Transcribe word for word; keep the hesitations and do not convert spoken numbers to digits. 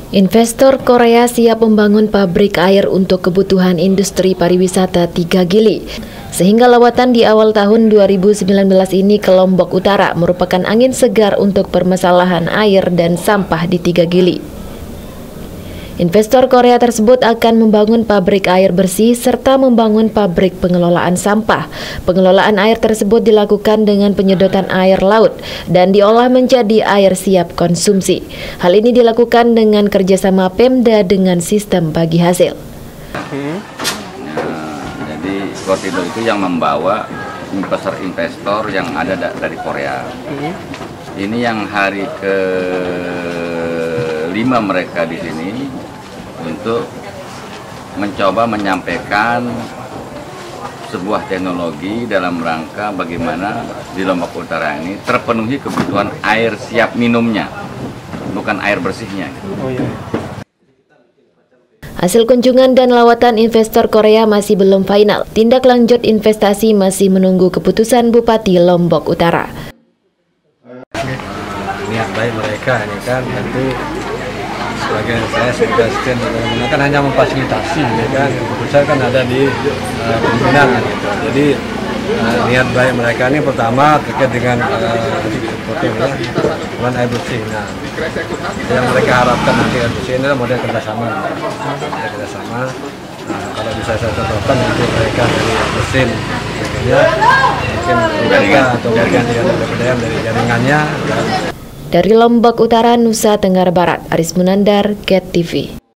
Investor Korea siap membangun pabrik air untuk kebutuhan industri pariwisata tiga Gili. Sehingga lawatan di awal tahun dua ribu sembilan belas ini ke Lombok Utara merupakan angin segar untuk permasalahan air dan sampah di tiga Gili. Investor Korea tersebut akan membangun pabrik air bersih serta membangun pabrik pengelolaan sampah. Pengelolaan air tersebut dilakukan dengan penyedotan air laut dan diolah menjadi air siap konsumsi. Hal ini dilakukan dengan kerjasama Pemda dengan sistem bagi hasil. Hmm. Nah, jadi Kortido itu yang membawa investor-investor yang ada dari Korea. Hmm. Ini yang hari ke lima mereka di sini untuk mencoba menyampaikan sebuah teknologi dalam rangka bagaimana di Lombok Utara ini terpenuhi kebutuhan air siap minumnya, bukan air bersihnya. Oh, iya. Hasil kunjungan dan lawatan investor Korea masih belum final. Tindak lanjut investasi masih menunggu keputusan Bupati Lombok Utara. Niat baik mereka ini kan tentu sebagai saya sebagai asisten kan hanya memfasilitasi, ya kan. Keputusan kan ada di uh, pimpinan gitu. Jadi uh, niat baik mereka ini pertama terkait dengan uh, air bersih. Nah, yang mereka harapkan nanti air bersih ini adalah model kerjasama. Model kerjasama. Nah, kalau bisa saya contohkan nanti mereka dari mesin, ya, mungkin mereka atau mungkin dari jaringannya. Ya. Dari Lombok Utara, Nusa Tenggara Barat, Aris Munandar, Get T V.